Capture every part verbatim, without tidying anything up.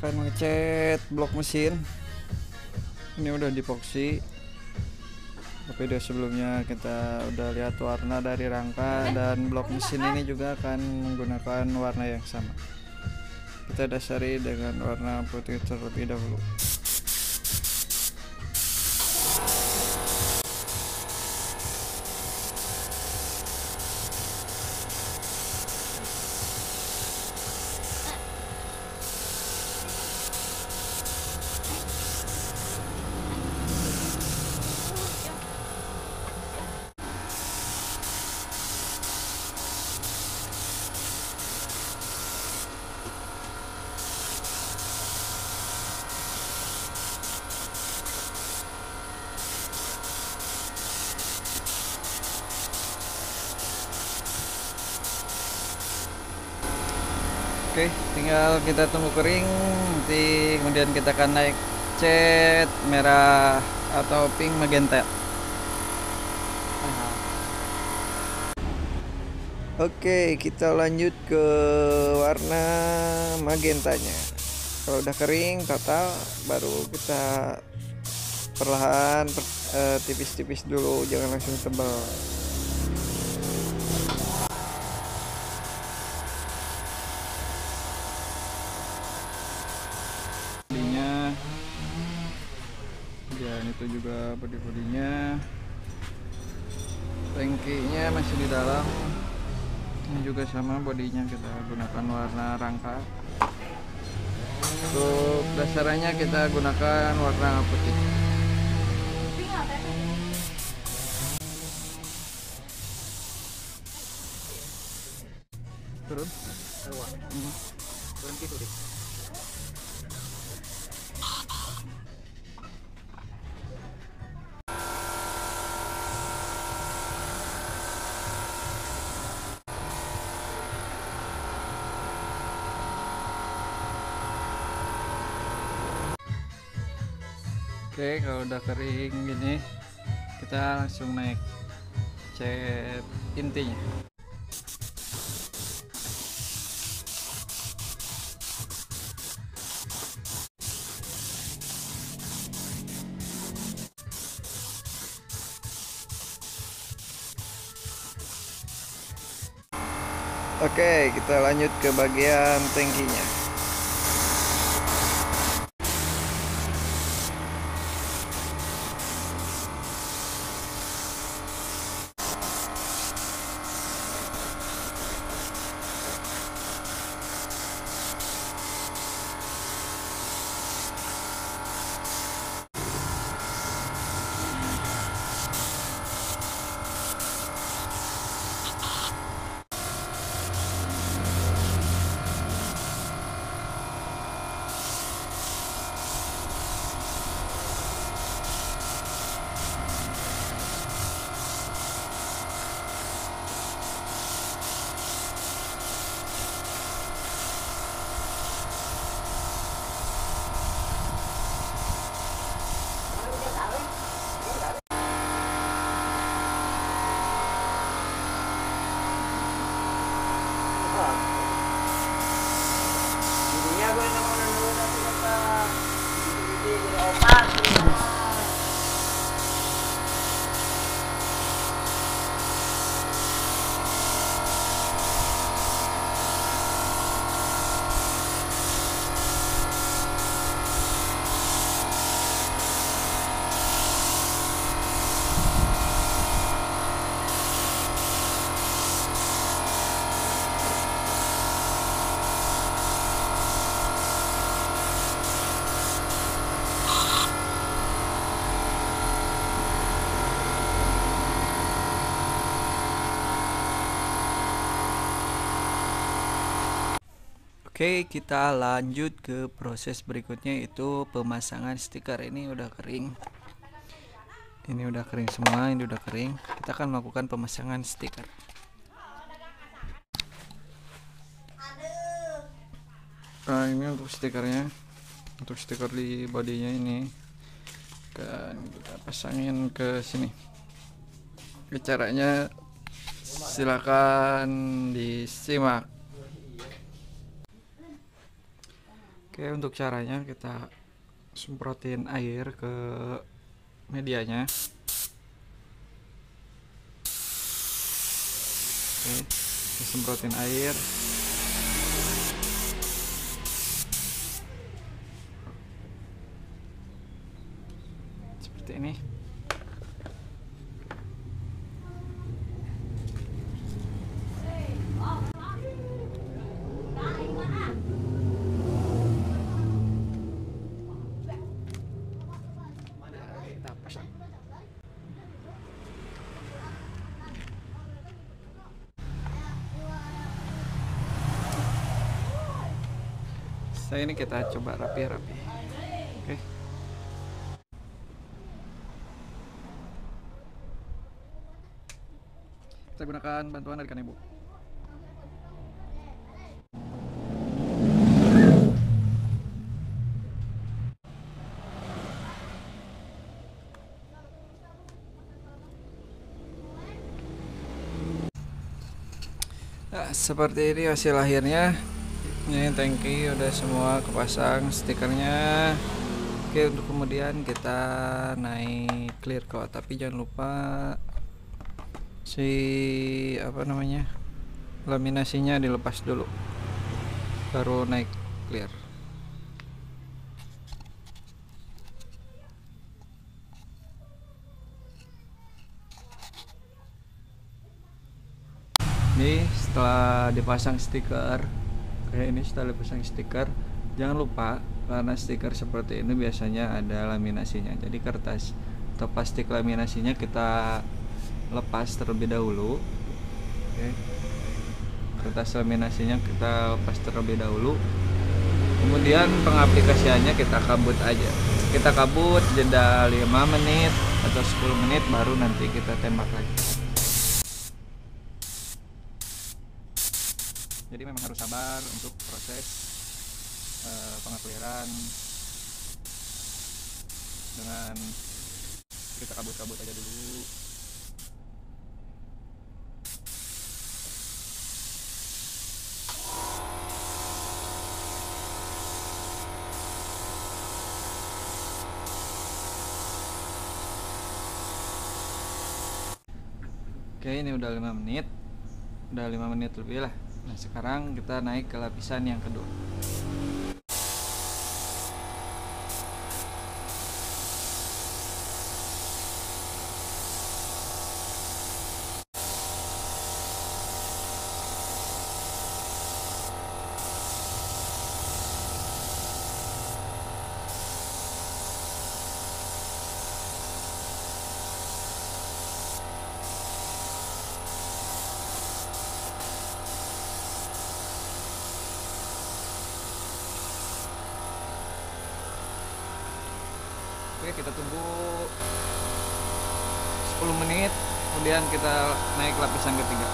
akan ngecat blok mesin. Ini udah dipoksi. Video sebelumnya kita udah lihat warna dari rangka dan blok mesin ini juga akan menggunakan warna yang sama. Kita dasari dengan warna putih terlebih dahulu. Oke, tinggal kita tunggu kering, nanti kemudian kita akan naik cat merah atau pink magenta. Oke, kita lanjut ke warna magentanya. Kalau udah kering total, baru kita perlahan tipis-tipis uh, dulu, jangan langsung tebal. Dan itu juga bodi-bodinya, tangkinya masih di dalam. Ini juga sama, bodinya kita gunakan warna rangka. Untuk dasarannya kita gunakan warna putih. Turun turun gitu deh. Oke, kalau udah kering gini, kita langsung naik cat intinya. Oke, kita lanjut ke bagian tangkinya. Oke, kita lanjut ke proses berikutnya, itu pemasangan stiker. Ini udah kering. Ini udah kering semua, ini udah kering. Kita akan melakukan pemasangan stiker. Nah, ini untuk stikernya. Untuk stiker di bodinya ini kan kita pasangin ke sini. Caranya silakan disimak. Oke, untuk caranya kita semprotin air ke medianya. Oke, kita semprotin air. Seperti ini. Setelah ini kita coba rapi-rapi. Oke. Kita gunakan bantuan dari kan ibu. Nah, seperti ini hasil akhirnya. Ini tangki udah semua kepasang stikernya. Oke, untuk kemudian kita naik clear coat, tapi jangan lupa si apa namanya laminasinya dilepas dulu baru naik clear. Ini setelah dipasang stiker kayak ini, setelah dipasang stiker jangan lupa, karena stiker seperti ini biasanya ada laminasinya, jadi kertas atau plastik laminasinya kita lepas terlebih dahulu. Oke, kertas laminasinya kita lepas terlebih dahulu, kemudian pengaplikasiannya kita kabut aja, kita kabut jeda lima menit atau sepuluh menit baru nanti kita tembak lagi. Jadi memang harus sabar untuk proses uh, pengakliran dengan kita kabut-kabut aja dulu. Oke, ini udah lima menit, udah lima menit lebih lah. Nah, sekarang kita naik ke lapisan yang kedua. Oke, kita tunggu sepuluh menit, kemudian kita naik lapisan ketiga.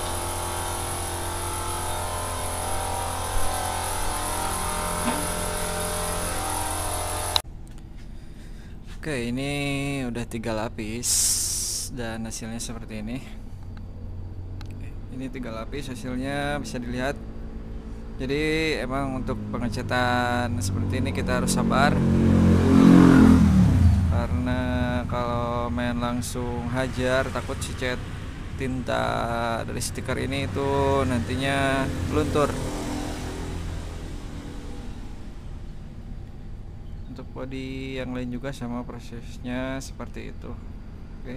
Oke, ini udah tiga lapis dan hasilnya seperti ini. Ini tiga lapis hasilnya bisa dilihat. Jadi emang untuk pengecatan seperti ini kita harus sabar, karena kalau main langsung hajar takut si cat tinta dari stiker ini itu nantinya luntur. Untuk body yang lain juga sama prosesnya seperti itu. Oke,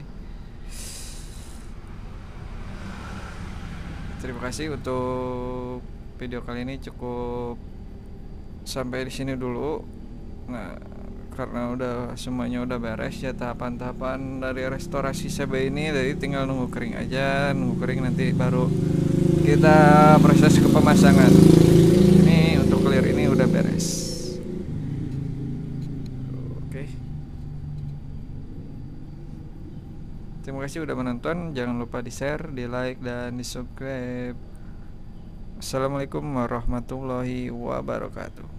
terima kasih untuk video kali ini, cukup sampai di sini dulu. Nah, karena udah semuanya udah beres ya tahapan-tahapan dari restorasi C B ini, jadi tinggal nunggu kering aja, nunggu kering nanti baru kita proses ke pemasangan. Ini untuk clear ini udah beres. Oke, terima kasih udah menonton, jangan lupa di share, di like, dan di subscribe. Assalamualaikum warahmatullahi wabarakatuh.